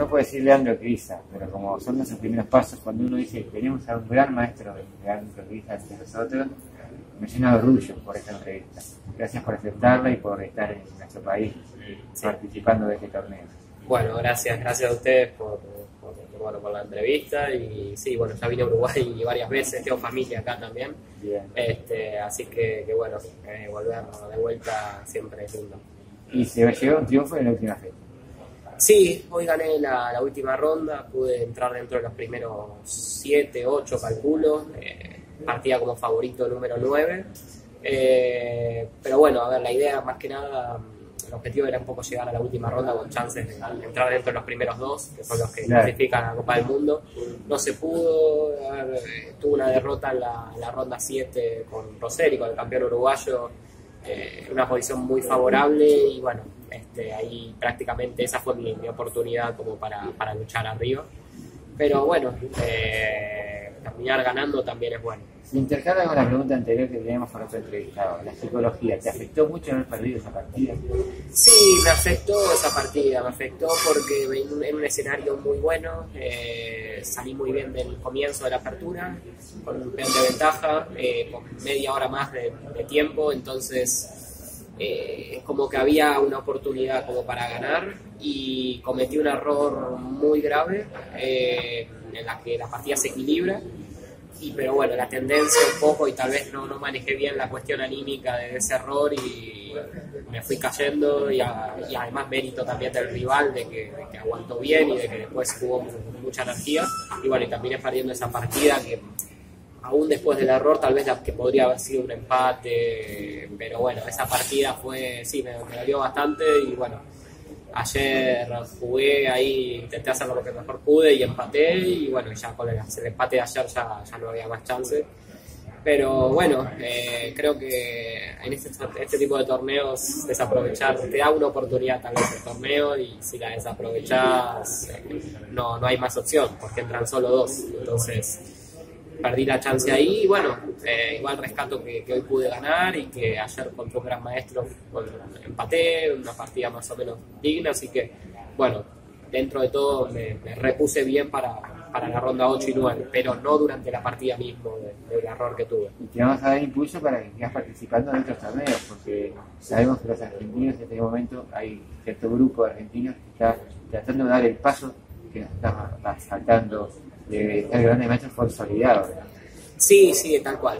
uno puede decir Leandro Criza, pero como son nuestros primeros pasos, cuando uno dice que tenemos a un gran maestro de Leandro Criza entre nosotros, me llena de orgullo por esta entrevista. Gracias por aceptarla y por estar en nuestro país participando de este torneo. Bueno, gracias a ustedes por la entrevista. Y sí, bueno, ya vine a Uruguay varias veces, tengo familia acá también. Bien. Así que bueno, volver de vuelta siempre es lindo. Y se llegó un triunfo en la última fecha. Sí, hoy gané la última ronda, pude entrar dentro de los primeros 7, 8 calculo, partía como favorito número 9, pero bueno, a ver, la idea más que nada, el objetivo era un poco llegar a la última ronda con chances de entrar dentro de los primeros 2, que son los que clasifican a la Copa del Mundo. No se pudo, tuve una derrota en la ronda 7 con Roseri, con el campeón uruguayo, una posición muy favorable y bueno, ahí prácticamente esa fue mi oportunidad como para luchar arriba, pero bueno, terminar ganando también es bueno. Se intercala con la pregunta anterior que teníamos con otro entrevistado, la psicología, ¿te afectó mucho haber perdido esa partida? Sí, me afectó esa partida, me afectó porque en un escenario muy bueno, salí muy bien del comienzo de la apertura, con un peón de ventaja, con media hora más de tiempo, entonces como que había una oportunidad como para ganar y cometí un error muy grave en la que la partida se equilibra. Pero bueno, la tendencia un poco y tal vez no manejé bien la cuestión anímica de ese error y me fui cayendo y además mérito también del rival de que aguantó bien y de que después jugó con mucha energía y bueno, y terminé perdiendo esa partida que aún después del error tal vez la que podría haber sido un empate, pero bueno, esa partida fue, sí, me dolió bastante y bueno, ayer jugué ahí, intenté hacer lo que mejor pude y empaté y bueno, ya con el empate de ayer ya no había más chance. Pero bueno, creo que en este tipo de torneos desaprovechar, te da una oportunidad tal vez el torneo y si la desaprovechas no hay más opción porque entran solo 2. Entonces perdí la chance ahí y bueno, igual rescato que hoy pude ganar y que ayer contra un gran maestro empaté, una partida más o menos digna, así que bueno, dentro de todo me repuse bien para la ronda 8 y 9, pero no durante la partida mismo del error que tuve. Y te vamos a dar impulso para que sigas participando en otros torneos, porque sabemos que los argentinos en este momento hay cierto grupo de argentinos que está tratando de dar el paso que nos está faltando de estar grande maestro consolidado. Sí, tal cual.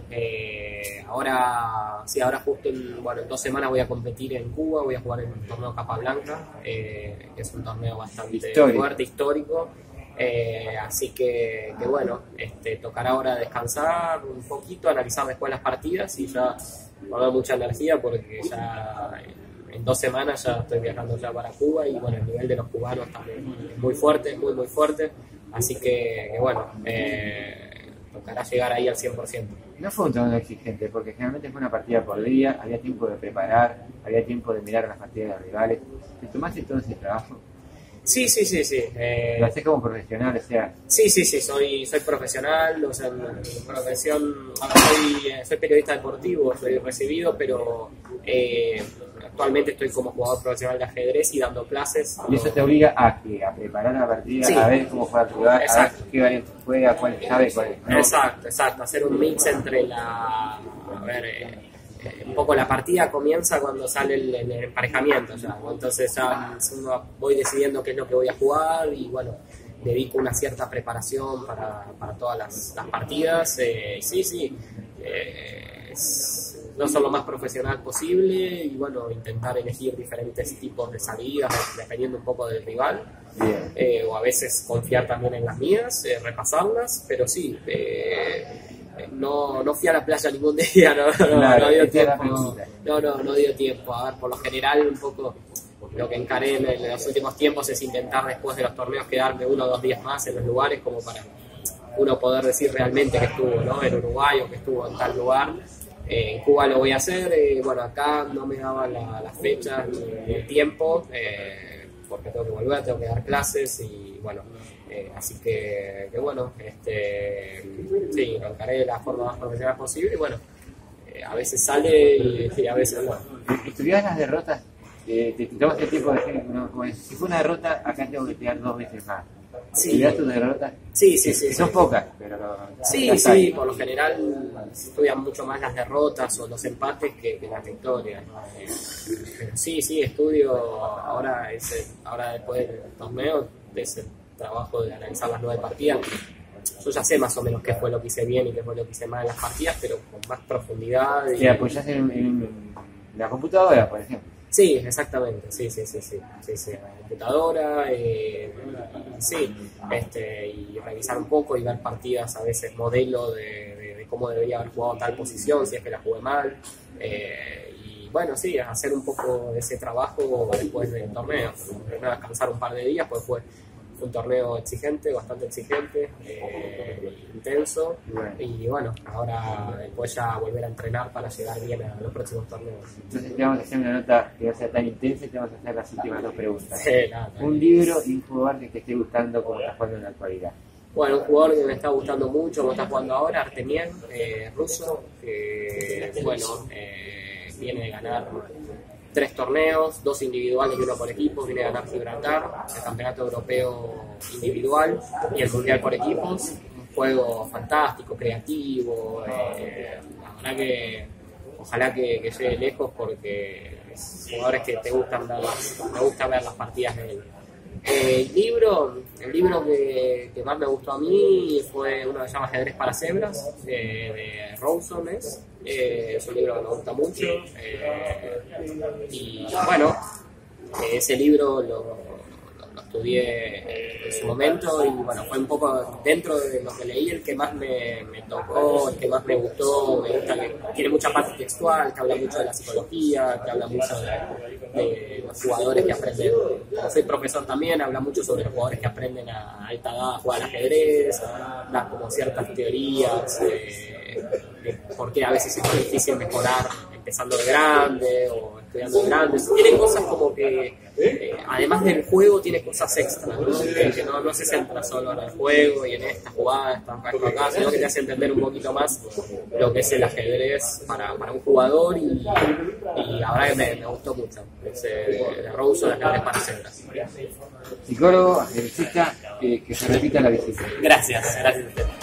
Ahora justo en 2 semanas voy a competir en Cuba, voy a jugar en un torneo Capablanca, que es un torneo bastante fuerte, histórico. Así que bueno, tocará ahora descansar un poquito, analizar después las partidas y ya va a dar mucha energía porque ya en 2 semanas ya estoy viajando ya para Cuba y bueno, el nivel de los cubanos también es muy fuerte, muy fuerte, así que bueno, tocará llegar ahí al 100%. No fue un torneo exigente porque generalmente fue una partida por día, había tiempo de preparar, había tiempo de mirar las partidas de los rivales. ¿Te tomaste todo ese trabajo? Sí. ¿Lo haces como profesional? O sea... Sí, soy profesional, o sea, en profesión, soy periodista deportivo, soy recibido, pero actualmente estoy como jugador profesional de ajedrez y dando clases. Y eso te obliga a preparar la partida, sí, a ver cómo juega tu rival, a ver qué variante juega, cuál sabe, cuál no. Exacto, hacer un mix entre un poco la partida comienza cuando sale el emparejamiento ya, entonces ya voy decidiendo qué es lo que voy a jugar y bueno, dedico una cierta preparación para todas las partidas. No ser lo más profesional posible y bueno, intentar elegir diferentes tipos de salidas dependiendo un poco del rival, o a veces confiar también en las mías, repasarlas, pero sí, no fui a la playa ningún día, no dio tiempo. No dio tiempo. A ver, por lo general un poco lo que encaré en los últimos tiempos es intentar después de los torneos quedarme 1 o 2 días más en los lugares como para uno poder decir realmente que estuvo, ¿no?, en Uruguay o que estuvo en tal lugar. En Cuba lo voy a hacer, bueno, acá no me daban las fechas ni el tiempo, porque tengo que volver, tengo que dar clases y bueno, así que bueno, sí, lo encaré de la forma más profesional posible y bueno, a veces sale y a veces no. ¿Estudias las derrotas te tomas el tiempo de decir, no, pues, si fue una derrota, acá tengo que pegar 2 veces más. Sí. ¿Estudias tus derrotas? Sí, sí, sí. Son pocas, pero... Sí, sí, por lo general estudian mucho más las derrotas o los empates que las victorias. Pero sí, sí, estudio ahora, ahora después del torneo, de ese trabajo de analizar las 9 partidas. Yo ya sé más o menos qué fue lo que hice bien y qué fue lo que hice mal en las partidas, pero con más profundidad. ¿Te apoyas en la computadora, por ejemplo? Sí, exactamente, sí, la computadora, sí, y revisar un poco y ver partidas, a veces modelo de cómo debería haber jugado tal posición, si es que la jugué mal, y bueno, sí, hacer un poco de ese trabajo después del torneo, primero descansar un par de días, pues fue un torneo exigente, bastante exigente, intenso, y bueno, ahora después ya volver a entrenar para llegar bien a los próximos torneos. Entonces te vamos a hacer una nota que va a ser tan intensa y te vamos a hacer las últimas 2 preguntas. Sí, nada, un libro y un jugador que te esté gustando como estás jugando en la actualidad. Bueno, un jugador que me está gustando mucho, como está jugando ahora, Artemian, ruso, que bueno, viene de ganar 3 torneos, 2 individuales y 1 por equipo, viene a ganar Gibraltar, el campeonato europeo individual y el mundial por equipos. Un juego fantástico, creativo, la verdad que ojalá que llegue lejos porque es jugadores que te gustan ver me gusta ver las partidas de él. El libro que más me gustó a mí fue uno que se llama Ajedrez para Cebras, de Rawson. Es un libro que me gusta mucho. Y bueno, ese libro lo estudié en su momento y bueno, fue un poco dentro de lo que leí el que más me tocó, el que más me gustó. Me gusta que tiene mucha parte textual, que habla mucho de la psicología, que habla mucho de los jugadores que aprenden. Como soy profesor también, habla mucho sobre los jugadores que aprenden a alta edad a jugar al ajedrez, da como ciertas teorías de por qué a veces es más difícil mejorar empezando de grande o estudiando de grande. Tiene cosas como que, además del juego, tiene cosas extras, ¿no? Que no se centra solo en el juego y en esta jugada, esta acá, sino que te hace entender un poquito más lo que es el ajedrez para un jugador y la verdad que me gustó mucho. De Rawson, el ajedrez para Cebras. Psicólogo, ajedrecista, que se repita la visita. Gracias.